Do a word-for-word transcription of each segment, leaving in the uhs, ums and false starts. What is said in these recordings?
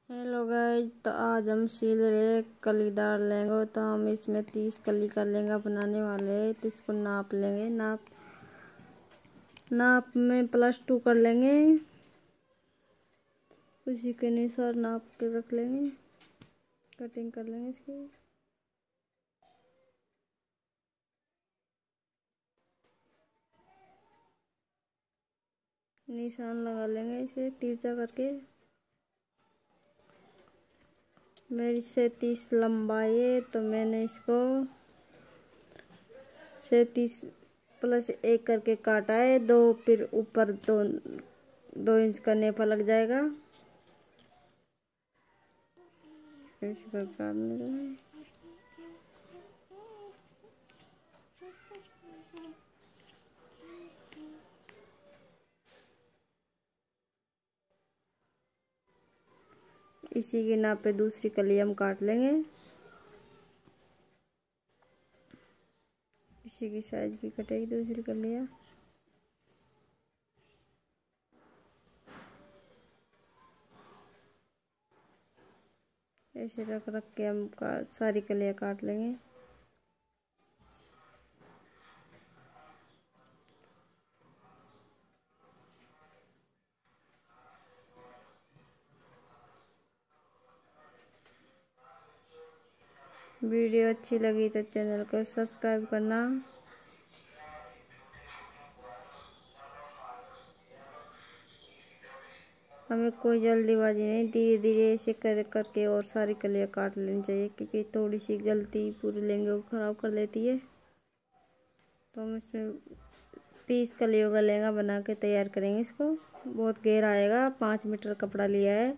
Hello guys, तो आज हम सील रहे कलीदार लेंगे। तो हम इसमें तीस कली का लहंगा बनाने वाले हैं। तो इसको नाप लेंगे। नाप नाप में प्लस टू कर लेंगे। उसी के अनुसार नाप के रख लेंगे। कटिंग कर लेंगे इसकी। निशान लगा लेंगे इसे तिरछा करके। मेरी सैंतीस लंबाई है, तो मैंने इसको सैंतीस प्लस एक करके काटा है। दो फिर ऊपर दो दो इंच का नेफा लग जाएगा। इस प्रकार में इसी के नाप पे दूसरी कली हम काट लेंगे। इसी की साइज की कटेगी दूसरी कलियां। ऐसे रख रख के हम सारी कलियां काट लेंगे। वीडियो अच्छी लगी तो चैनल को सब्सक्राइब करना। हमें कोई जल्दीबाजी नहीं, धीरे धीरे ऐसे कर करके और सारी कलियां काट लेनी चाहिए, क्योंकि थोड़ी सी गलती पूरे लहंगे को ख़राब कर देती है। तो हम इसमें तीस कलियों का लहंगा बना के तैयार करेंगे। इसको बहुत गहरा आएगा। पाँच मीटर कपड़ा लिया है।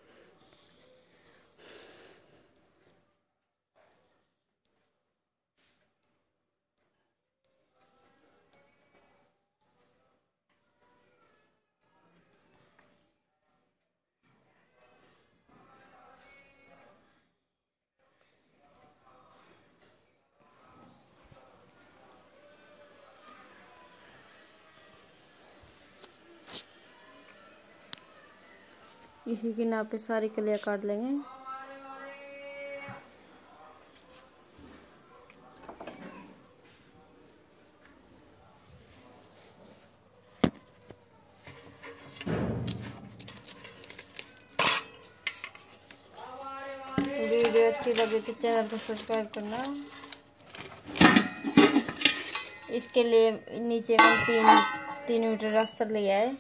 इसी के नाप पे सारी कलियां काट लेंगे। वीडियो अच्छी लगी तो चैनल को सब्सक्राइब करना। इसके लिए नीचे में तीन तीन मीटर अस्तर लिया है।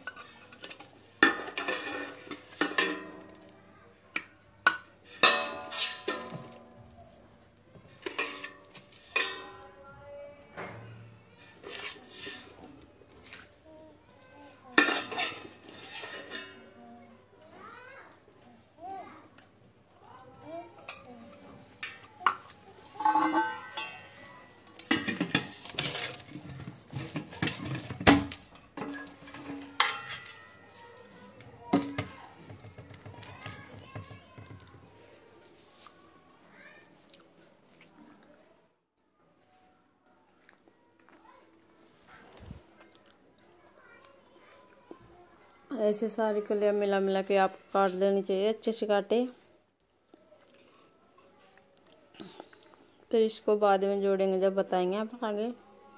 ऐसे सारी कलियां मिला मिला के आप काट लेनी चाहिए। अच्छे से काटे, फिर इसको बाद में जोड़ेंगे जब बताएंगे आप आगे।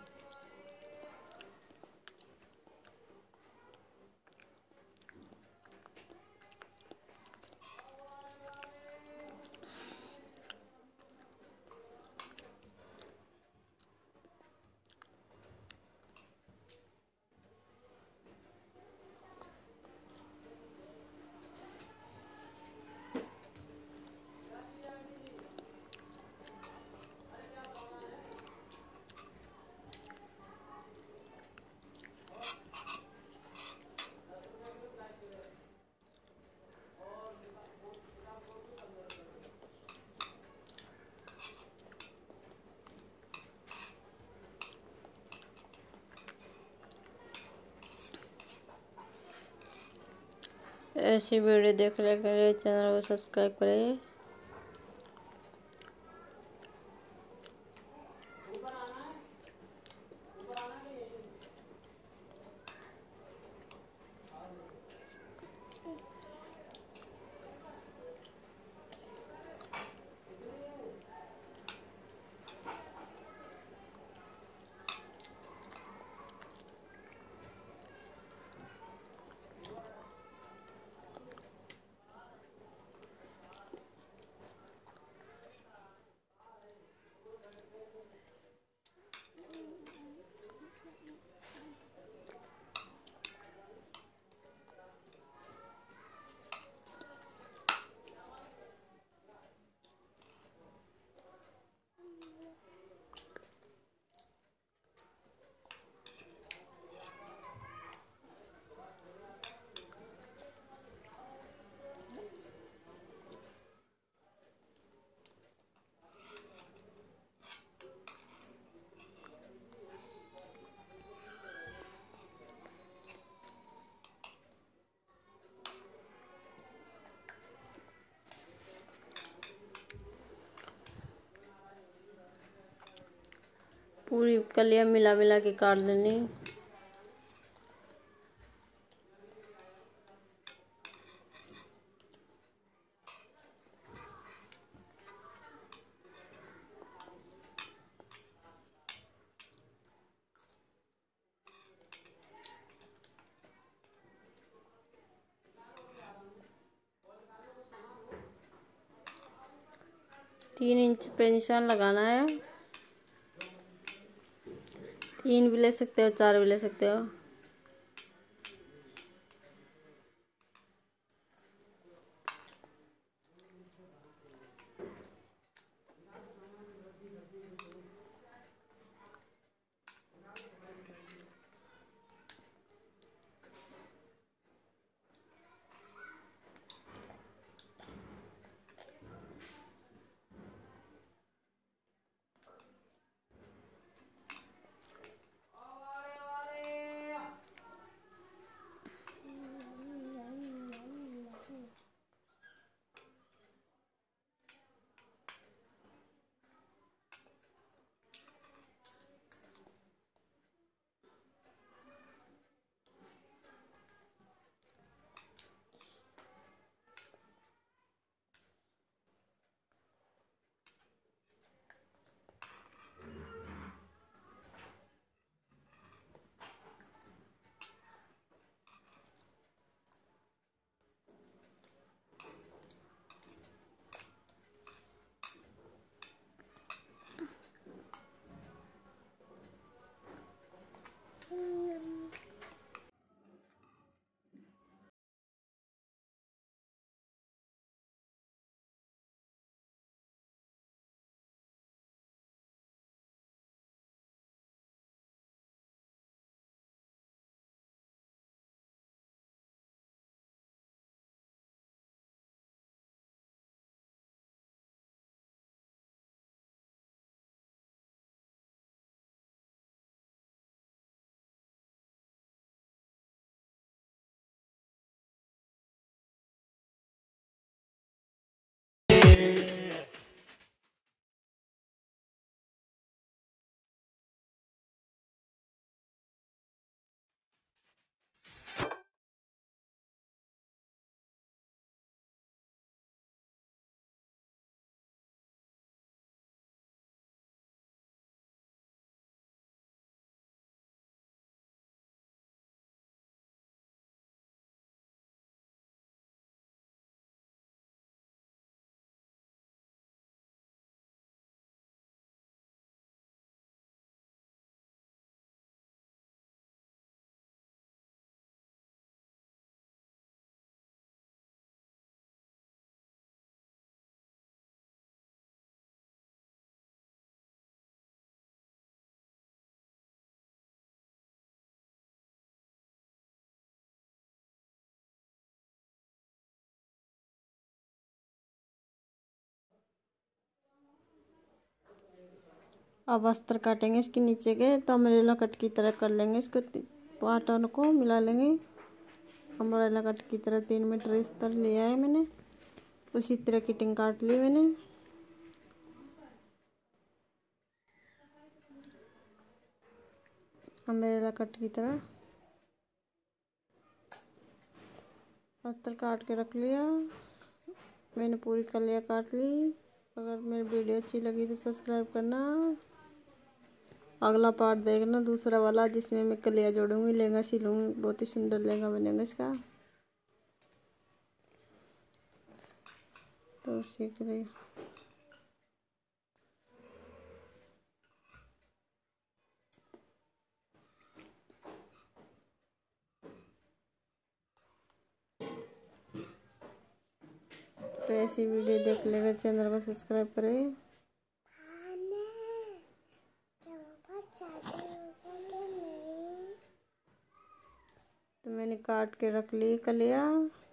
ऐसी वीडियो देखने के लिए चैनल को सब्सक्राइब करें। पूरी कलियां मिला मिला के काट लेनी। तीन इंच पे निशान लगाना है। तीन भी ले सकते हो, चार भी ले सकते हो। अब अस्तर काटेंगे इसके नीचे के, तो अम्ब्रेला कट की तरह कर लेंगे। इसको पार्टन को मिला लेंगे। अम्ब्रेला कट की तरह तीन मीटर अस्तर लिया है मैंने, उसी तरह कटिंग काट ली मैंने। अम्ब्रेला कट की तरह अस्तर काट के रख लिया मैंने, पूरी कलियां काट ली। अगर मेरी वीडियो अच्छी लगी तो सब्सक्राइब करना। अगला पार्ट देखना, दूसरा वाला, जिसमें मैं कलियां जोड़ूंगी, लहंगा सिलूंगी। बहुत ही सुंदर लहंगा बनेगा इसका। तो सीख रही तो ऐसी वीडियो देख लेगा, चैनल को सब्सक्राइब करें। तो मैंने काट के रख ली कलियां।